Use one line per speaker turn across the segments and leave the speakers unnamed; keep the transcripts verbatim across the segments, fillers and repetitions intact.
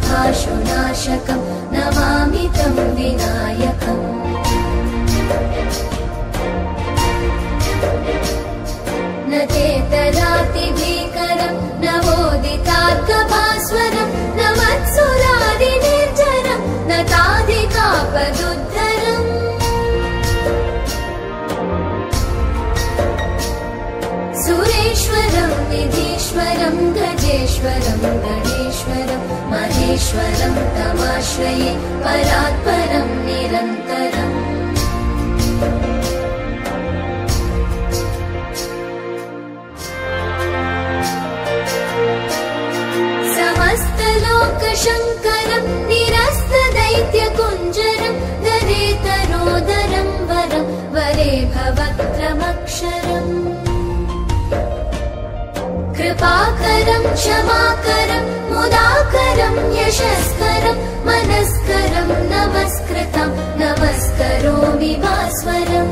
महाशुनाशकं नमामि तं विनायकम् न चेतरातिभीकरं नवोदितार्कभास्वरं न वत्सुरादिनिर्जरं न ताधिकापदुद्धरम् सुरेश्वरं निधीश्वरं गजेश्वरं गणेश्वरं महेश्वरं तमाश्रये परात्परं निरन्तरम् समस्तलोकशङ्करं निरस्तदैत्यकुञ्जरं दरेतरोदरं वरं वरे भवक्रमक्षरम् कृपाकरं क्षमाकरं मुदाकरं यशस्करं मनस्करं नमस्कृतं नमस्करोमि भास्वरम्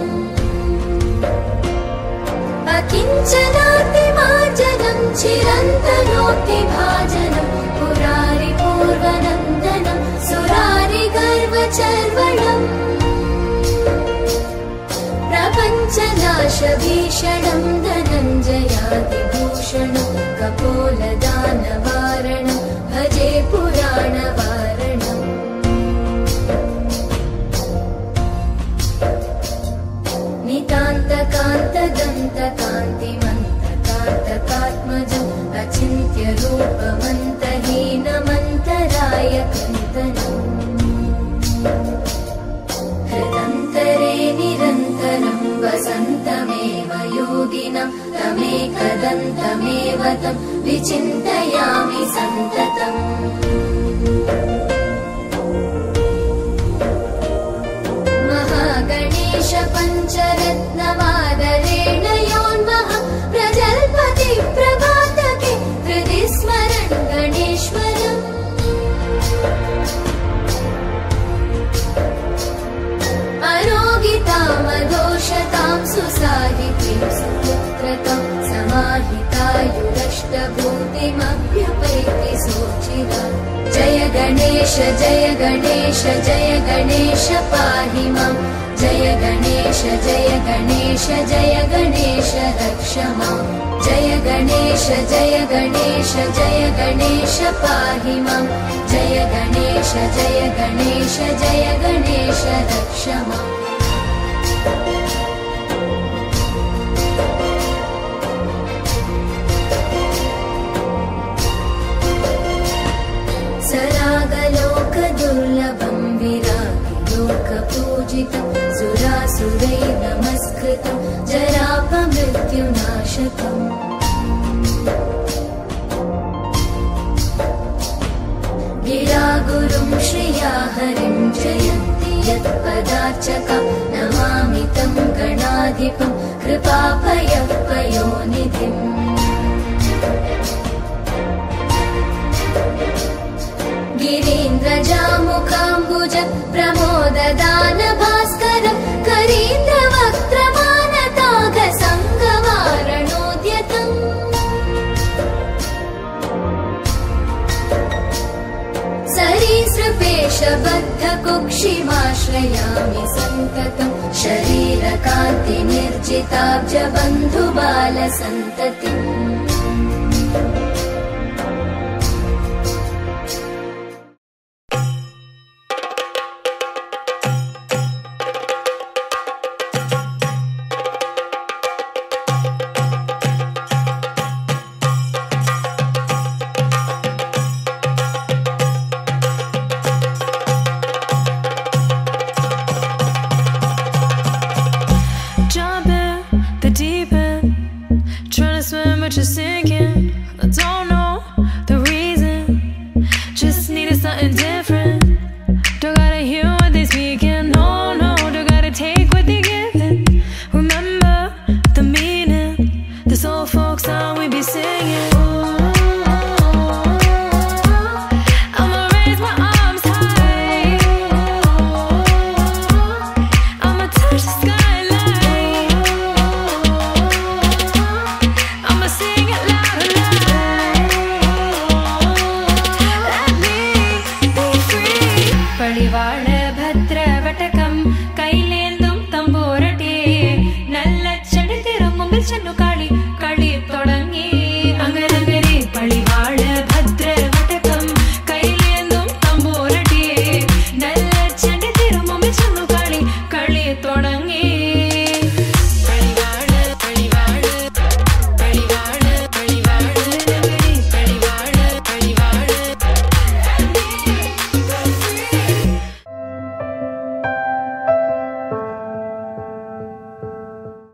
अकिञ्चनातिमार्जनं चिरन्तनोऽतिभाजनं पुरारिपूर्वनन्दनं सुरारिगर्वचर्वणम् प्रपञ्चनाशभीषणं धनञ्जयादिभूषणं कपोलदानवारणं भजे पुराणवारणम् नितान्तकान्तदन्तकान्तिमन्तकान्तकात्मजम् अचिन्त्यरूपमन्तहीनमन्तरायकन्तनम् हृदन्तरे निरन्तरं वसन्तमेव योगिनं तमेकदन्तमेव तं विचिन्तयामि सन्ततम् महागणेश पञ्चरत्नमादरेण योन्मः प्रजल्पति प्रभातके हृदि स्मरन् गणेश्वरम् अरोगितामदोषतां सुसाहितीं सुपुत्रतां समाहितायुरष्टभूतिमभ्युपैति सोचिरा जय गणेश जय गणेश जय गणेश पाहि माम् जय गणेश जय गणेश जय गणेश रक्ष माम् जय गणेश जय गणेश जय गणेश पाहि माम् जय गणेश जय गणेश जय गणेश रक्ष माम् सरागलोकदुर्लभं विरागिलोकपूजितं सुरासुरैः नमस्कृतं जरापमृत्युनाशकम् गिरागुरुं श्रिया हरिं जयन्ति यत्पदार्चकं नमामि तं गणाधिपं कृपापयपयोनिधिम् गिरीन्द्रजामुखाम्बुज प्रमोददान भास्करं करीन्द्रवक्त्रमानताघसङ्गवारणोद्यतम् सरीसृपेशबद्धकुक्षिमाश्रयामि सन्ततं शरीरकान्तिनिर्जिताब्जबन्धुबालसन्ततिम्